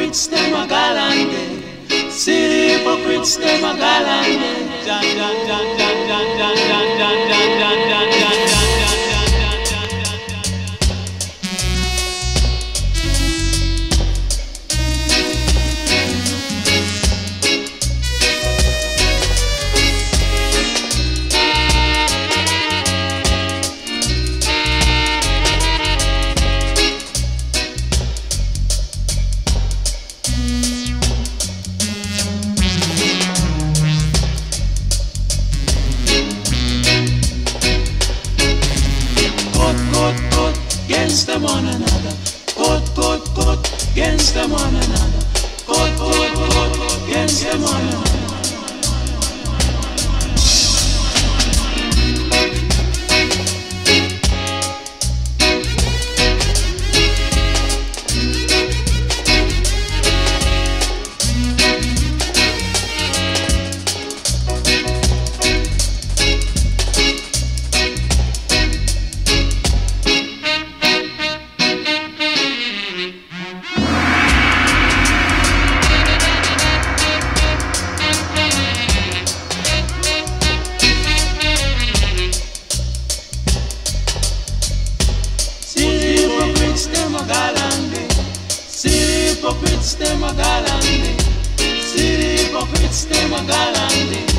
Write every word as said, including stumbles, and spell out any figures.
hypocrites them a galande. See the hypocrites them a galande. Jan jan jan jan jan jan jan jan jan jan jan jan jan. Against them one another, code, code, code, against them one another, code, code, code, against them one another. See the hypocrites them a galande. See the hypocrites them a galande.